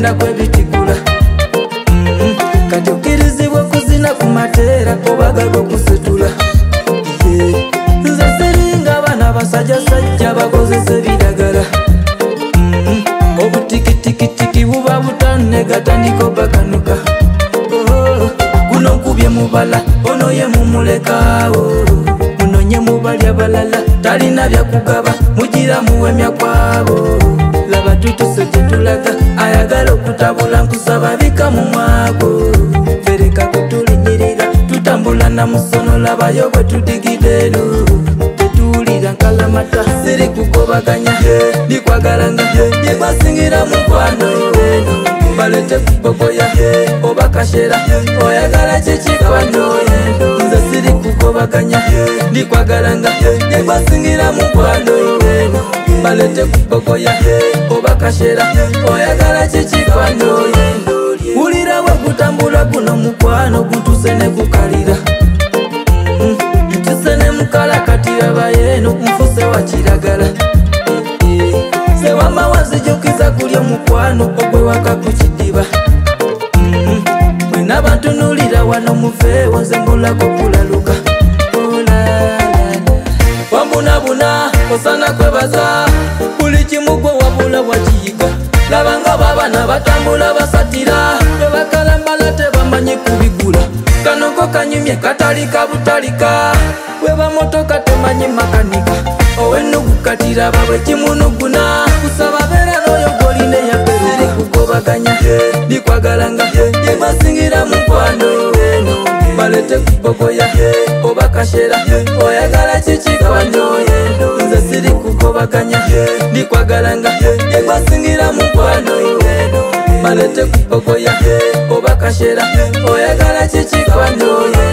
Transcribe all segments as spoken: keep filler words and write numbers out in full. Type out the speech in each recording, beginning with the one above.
okugenda kwebitigula kati okkirizibwa okuzina ku mateera obagaga okusetula nze siringa abaana basajjasajja bakozesa ebiragala obutikitikitikiti buba butanne gatandika obaganuka guno nkubye mubala ono ye mumulekaawo munonye mubali abalala talina byakugaba mugira muwemya kwabo laba tutuse gyetulaga ayagala okutabula nkusaba bika mu mwago fereka kutulinyirira tutambula na musono labayo bwe tudigideno tetuwulira nkalamata siri kugobaganya ndikwagalanga yegwasingira mukwano balete kubogoya oba kashera oyagala kikikwano nze siri kugobaganya ndikwagalanga yegwasingira mukwano balete kubogoya oba kashera oyagala kikikwano wulira we gutambula guno mukwano gutuse ne gukalira ntuse ne mukala kati yabayeno nfuse wa kiragala sewama wazijukiza kulya mukwano ogwe waka ku kidiba mwena bantunulira wano mufeewo nze mbulako kulaluka wambunabuna osana kwebaza buli kimu gwe wabula wakiyiga labanga babana batambula basatira tebakalambala tebamanyi kubigula kanoko kanyumye katalika butalika webamotoka temanyi makanika owenugukatira babwe kimunuguna kusaba bera noyo goline yaperiri kugobaganya ndikwagalanga yegwasingira mukwano balete kubogoya oba kashera oyagala kikikwano nze siri kugobaganya ndikwagalanga yegwasingira mukwano balete kubogoya oba kashera oyagala kikikwano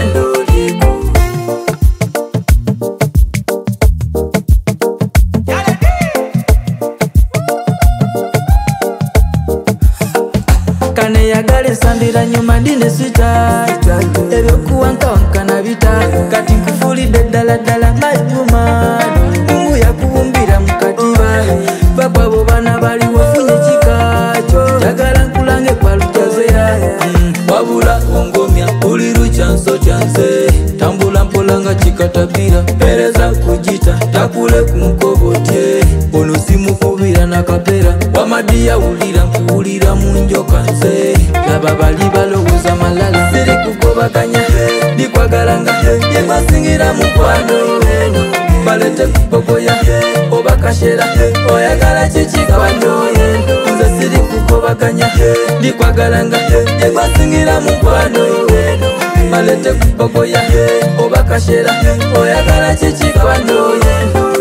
kane yagala ensambira nyuma ndine sita ebyokuwankawankana bita kati nkufulidde ddala ddala majuma mungu yakubumbira mu katiba bakwabo bana baliwo funye kikakyo jagala nkulange kwalujazeya wabula ongomya uli lukyanso kyanze tambula mpola nga kikatapira pereza kujita takule ku nkobotye ono simukubira nakapera wamadiya wulira nkuwulira mu njoka nze laba bali balowooza malala siri kugobaganya ndikwagalanga yegwasingira mukwano balete kubogoya oba kashera oyagala kikikwano nze siri kugobaganya ndikwagalanga yegwasingira mukwano balete kubogoya oba kashera oyagala kikikwano